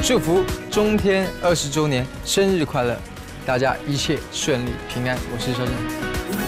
祝福中天20周年生日快乐，大家一切顺利平安。我是邵正。